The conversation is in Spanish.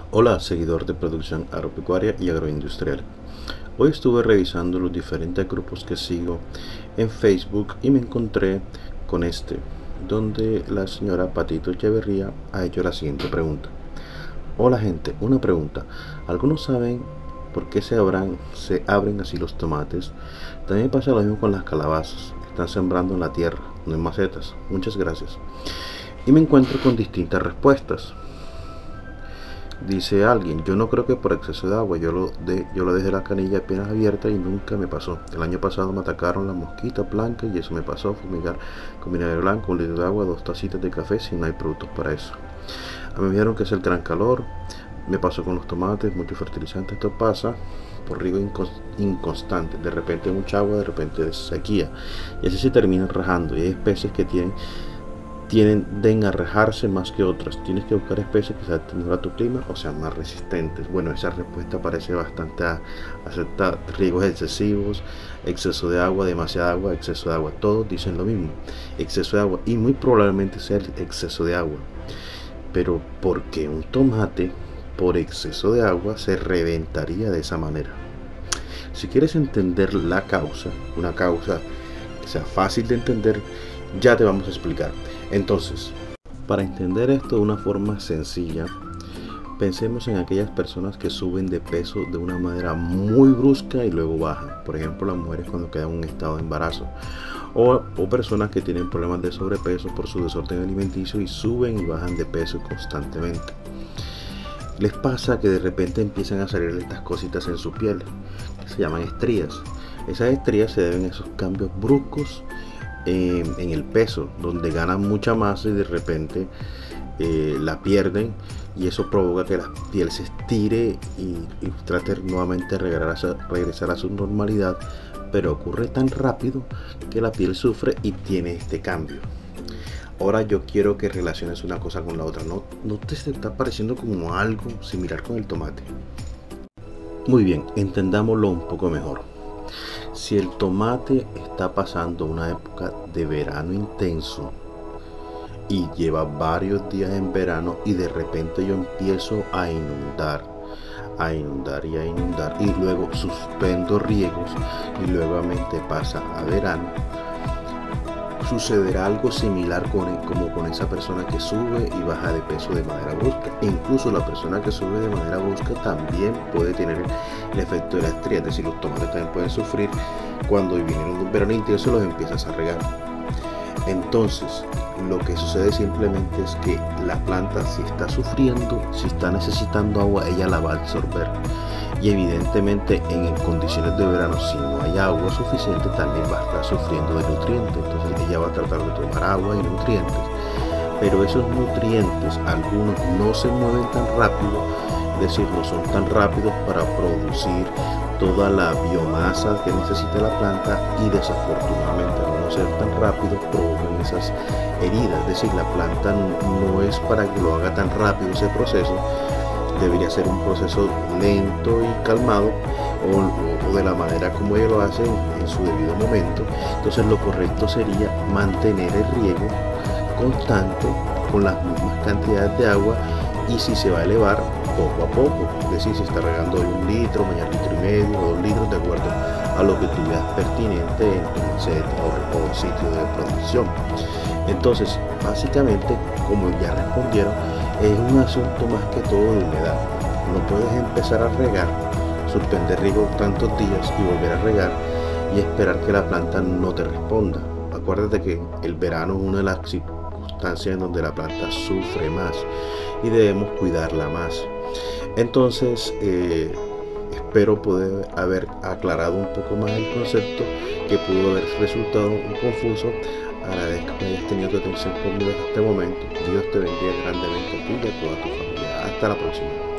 Hola, seguidor de producción agropecuaria y agroindustrial. Hoy estuve revisando los diferentes grupos que sigo en Facebook y me encontré con donde la señora Patito Echeverría ha hecho la siguiente pregunta. Hola gente, una pregunta. ¿Algunos saben por qué se abren así los tomates? También pasa lo mismo con las calabazas. Están sembrando en la tierra, no en macetas. Muchas gracias. Y me encuentro con distintas respuestas. Dice alguien, yo no creo que por exceso de agua, yo lo dejé la canilla apenas abierta y nunca me pasó. El año pasado me atacaron las mosquitas blancas y eso me pasó, fumigar con vinagre blanco, un litro de agua, 2 tacitas de café si no hay productos para eso. A mí me dijeron que es el gran calor, me pasó con los tomates, mucho fertilizante, esto pasa por riego inconstante, de repente mucha agua, de repente sequía y así se terminan rajando y hay especies que tienden a rajarse más que otras. Tienes que buscar especies que se adapten a tu clima o sean más resistentes. Bueno, esa respuesta parece bastante aceptada. Riegos excesivos, exceso de agua, demasiada agua, exceso de agua. Todos dicen lo mismo. Exceso de agua y muy probablemente sea el exceso de agua. Pero ¿por qué un tomate por exceso de agua se reventaría de esa manera? Si quieres entender la causa, una causa que sea fácil de entender, ya te vamos a explicar. Entonces, para entender esto de una forma sencilla, pensemos en aquellas personas que suben de peso de una manera muy brusca y luego bajan. Por ejemplo, las mujeres cuando quedan en un estado de embarazo. O personas que tienen problemas de sobrepeso por su desorden alimenticio y suben y bajan de peso constantemente. Les pasa que de repente empiezan a salir estas cositas en su piel, que se llaman estrías. Esas estrías se deben a esos cambios bruscos en el peso, donde ganan mucha masa y de repente la pierden, y eso provoca que la piel se estire y trate nuevamente de regresar a su normalidad, pero ocurre tan rápido que la piel sufre y tiene este cambio. Ahora yo quiero que relaciones una cosa con la otra. ¿No te está pareciendo como algo similar con el tomate? Muy bien, entendámoslo un poco mejor. Si el tomate está pasando una época de verano intenso y lleva varios días en verano y de repente yo empiezo a inundar y luego suspendo riegos y nuevamente pasa a verano, sucederá algo similar como con esa persona que sube y baja de peso de manera brusca. E incluso la persona que sube de manera brusca también puede tener el efecto de la estría, es decir, los tomates también pueden sufrir cuando vienen un verano intenso, los empiezas a regar. Entonces, lo que sucede simplemente es que la planta, si está sufriendo, si está necesitando agua, ella la va a absorber. Y evidentemente en condiciones de verano, si no hay agua suficiente, también va a estar sufriendo de nutrientes. Entonces ella va a tratar de tomar agua y nutrientes, pero esos nutrientes, algunos no se mueven tan rápido, es decir, no son tan rápidos para producir toda la biomasa que necesita la planta, y desafortunadamente al no ser tan rápido provocan esas heridas. Es decir, la planta no es para que lo haga tan rápido ese proceso. Debería ser un proceso lento y calmado, o de la manera como ellos lo hacen en su debido momento. Entonces lo correcto sería mantener el riego constante con las mismas cantidades de agua, y si se va a elevar, poco a poco. Es decir, si está regando hoy 1 litro, mañana 1,5 litros o 2 litros, de acuerdo a lo que tú veas pertinente en tu maceta o sitio de producción. Entonces, básicamente, como ya respondieron, es un asunto más que todo de humedad. No puedes empezar a regar, suspender riego tantos días y volver a regar y esperar que la planta no te responda. Acuérdate que el verano es una de las circunstancias en donde la planta sufre más y debemos cuidarla más. Entonces, espero poder haber aclarado un poco más el concepto, que pudo haber resultado un confuso. Agradezco que hayas tenido tu atención conmigo hasta este momento. Dios te bendiga grandemente a ti y a toda tu familia. Hasta la próxima.